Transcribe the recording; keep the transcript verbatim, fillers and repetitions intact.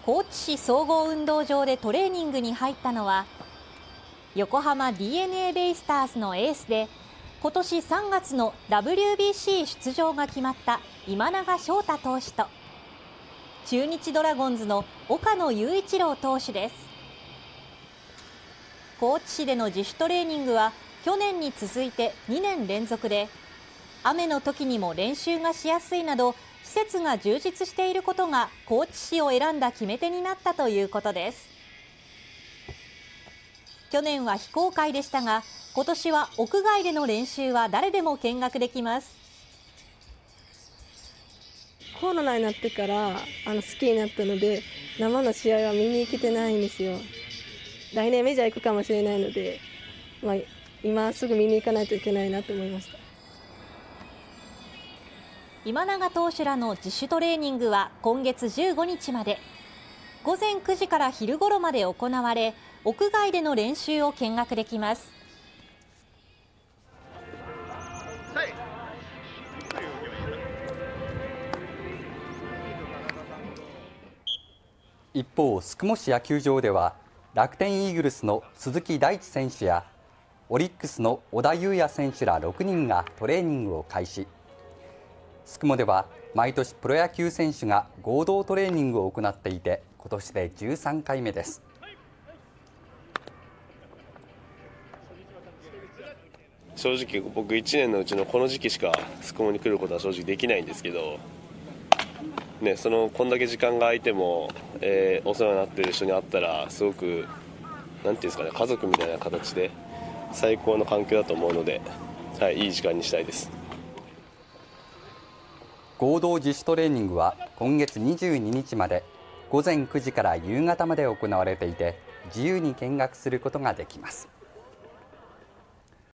高知市総合運動場でトレーニングに入ったのは、横浜 ディーエヌエー ベイスターズのエースで、今年さんがつの ダブリュービーシー 出場が決まった今永昇太投手と、中日ドラゴンズの岡野雄一郎投手です。高知市での自主トレーニングは去年に続いてにねん連続で、雨の時にも練習がしやすいなど、施設が充実していることが高知市を選んだ決め手になったということです。去年は非公開でしたが、今年は屋外での練習は誰でも見学できます。 コロナになってからあの好きになったので、生の試合は見に行けてないんですよ。来年メジャー行くかもしれないので、まあ、今すぐ見に行かないといけないなと思いました。 今永投手らの自主トレーニングは今月じゅうごにちまで、午前くじから昼ごろまで行われ、屋外での練習を見学できます。 一方、宿毛市野球場では楽天イーグルスの鈴木大地選手やオリックスの小田裕也選手らろくにんがトレーニングを開始。宿毛では毎年プロ野球選手が合同トレーニングを行っていて、今年でじゅうさんかいめです。 正直僕いちねんのうちのこの時期しか宿毛に来ることは正直できないんですけど、ね、そのこんだけ時間が空いても、えー、お世話になっている人に会ったらすごくなんていうんですかね、家族みたいな形で最高の環境だと思うので、はい、いい時間にしたいです。 合同自主トレーニングは今月にじゅうににちまで午前くじから夕方まで行われていて、自由に見学することができます。